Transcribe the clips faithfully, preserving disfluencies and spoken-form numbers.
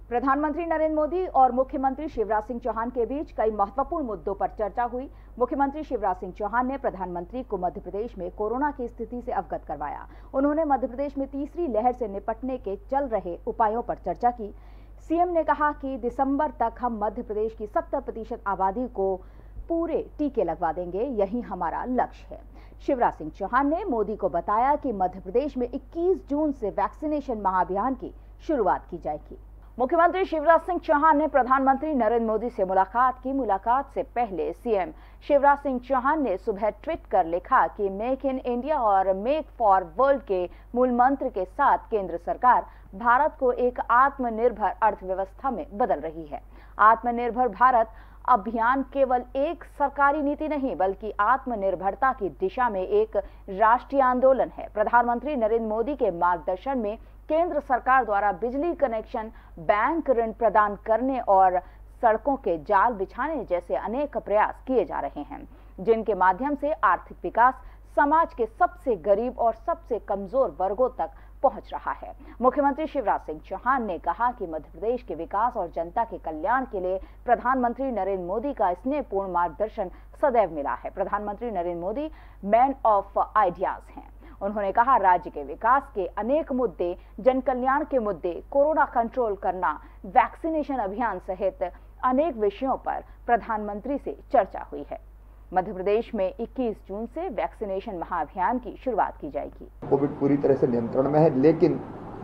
प्रधानमंत्री नरेंद्र मोदी और मुख्यमंत्री शिवराज सिंह चौहान के बीच कई महत्वपूर्ण मुद्दों पर चर्चा हुई। मुख्यमंत्री शिवराज सिंह चौहान ने प्रधानमंत्री को मध्य प्रदेश में कोरोना की स्थिति से अवगत करवाया। उन्होंने मध्य प्रदेश में तीसरी लहर से निपटने के चल रहे उपायों पर चर्चा की। सीएम ने कहा कि दिसंबर तक हम मध्य प्रदेश की सत्तर प्रतिशत आबादी को पूरे टीके लगवा देंगे, यही हमारा लक्ष्य है। शिवराज सिंह चौहान ने मोदी को बताया कि मध्य प्रदेश में इक्कीस जून से वैक्सीनेशन महाअभियान की शुरुआत की जाएगी। मुख्यमंत्री शिवराज सिंह चौहान ने प्रधानमंत्री नरेंद्र मोदी से मुलाकात की। मुलाकात से पहले सीएम शिवराज सिंह चौहान ने सुबह ट्वीट कर लिखा कि मेक इन इंडिया और मेक फॉर वर्ल्ड के मूल मंत्र के साथ केंद्र सरकार भारत को एक आत्मनिर्भर अर्थव्यवस्था में बदल रही है। आत्मनिर्भर भारत अभियान केवल एक सरकारी नीति नहीं बल्कि आत्मनिर्भरता की दिशा में एक राष्ट्रीय आंदोलन है। प्रधानमंत्री नरेंद्र मोदी के मार्गदर्शन में केंद्र सरकार द्वारा बिजली कनेक्शन, बैंक ऋण प्रदान करने और सड़कों के जाल बिछाने जैसे अनेक प्रयास किए जा रहे हैं, जिनके माध्यम से आर्थिक विकास समाज के सबसे गरीब और सबसे कमजोर वर्गों तक पहुंच रहा है। मुख्यमंत्री शिवराज सिंह चौहान ने कहा कि मध्य प्रदेश के विकास और जनता के कल्याण के लिए प्रधानमंत्री नरेंद्र मोदी का स्नेहपूर्ण मार्गदर्शन सदैव मिला है। प्रधानमंत्री Narendra Modi man of ideas हैं। उन्होंने कहा, राज्य के विकास के अनेक मुद्दे, जन कल्याण के मुद्दे, कोरोना कंट्रोल करना, वैक्सीनेशन अभियान सहित अनेक विषयों पर प्रधानमंत्री से चर्चा हुई है। मध्य प्रदेश में इक्कीस जून से वैक्सीनेशन महाअभियान की शुरुआत की जाएगी। कोविड पूरी तरह से नियंत्रण में है, लेकिन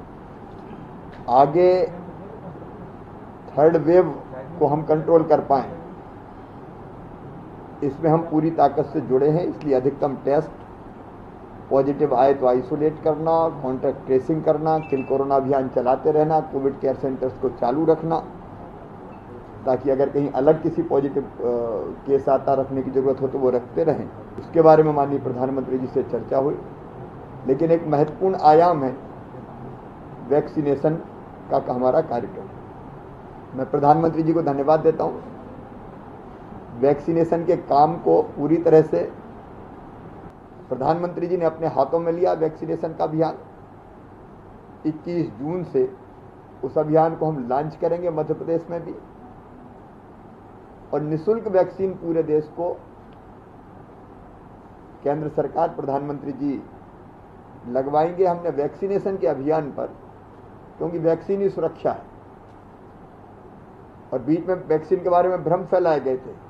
आगे थर्ड वेव को हम कंट्रोल कर पाएं, इसमें हम पूरी ताकत से जुड़े हैं। इसलिए अधिकतम टेस्ट, पॉजिटिव आए तो आइसोलेट करना, कॉन्टैक्ट ट्रेसिंग करना, किल कोरोना अभियान चलाते रहना, कोविड केयर सेंटर्स को चालू रखना ताकि अगर कहीं अलग किसी पॉजिटिव केस आता रखने की जरूरत हो तो वो रखते रहें। उसके बारे में माननीय प्रधानमंत्री जी से चर्चा हुई। लेकिन एक महत्वपूर्ण आयाम है वैक्सीनेशन का, का हमारा कार्यक्रम। मैं प्रधानमंत्री जी को धन्यवाद देता हूँ। वैक्सीनेशन के काम को पूरी तरह से प्रधानमंत्री जी ने अपने हाथों में लिया। वैक्सीनेशन का अभियान इक्कीस जून से उस अभियान को हम लॉन्च करेंगे मध्य प्रदेश में भी, और निःशुल्क वैक्सीन पूरे देश को केंद्र सरकार, प्रधानमंत्री जी लगवाएंगे। हमने वैक्सीनेशन के अभियान पर, क्योंकि वैक्सीन ही सुरक्षा है, और बीच में वैक्सीन के बारे में भ्रम फैलाए गए थे,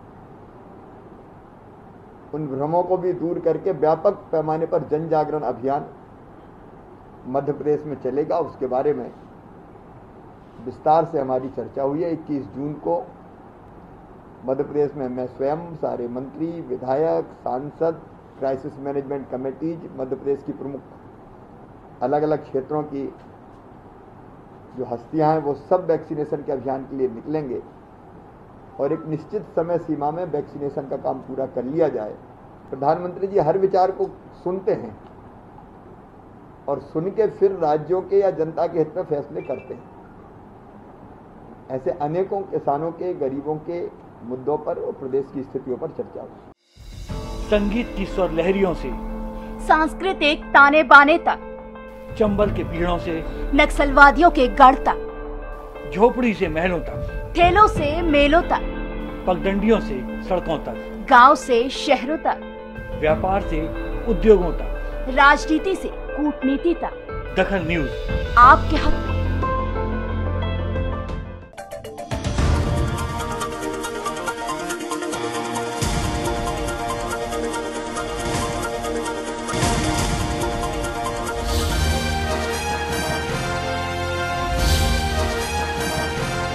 उन भ्रमों को भी दूर करके व्यापक पैमाने पर जन जागरण अभियान मध्य प्रदेश में चलेगा। उसके बारे में विस्तार से हमारी चर्चा हुई है। इक्कीस जून को मध्य प्रदेश में मैं स्वयं, सारे मंत्री, विधायक, सांसद, crisis management committees, Madhya Pradesh की प्रमुख अलग अलग क्षेत्रों की जो हस्तियां हैं वो सब वैक्सीनेशन के अभियान के लिए निकलेंगे, और एक निश्चित समय सीमा में वैक्सीनेशन का काम पूरा कर लिया जाए। प्रधानमंत्री जी हर विचार को सुनते हैं और सुन के फिर राज्यों के या जनता के हित में फैसले करते हैं। ऐसे अनेकों किसानों के, गरीबों के मुद्दों पर और प्रदेश की स्थितियों पर चर्चा हुई। संगीत की स्वर लहरियों से सांस्कृतिक ताने बाने तक, चंबल के पीड़ों से नक्सलवादियों के गढ़ तक, झोपड़ी से महलों तक, ठेलों से मेलों तक, पगडंडियों से सड़कों तक, गांव से शहरों तक, व्यापार से उद्योगों तक, राजनीति से कूटनीति तक, दखल न्यूज आपके हक में।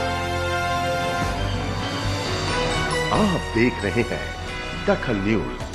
आप देख रहे हैं दखल न्यूज।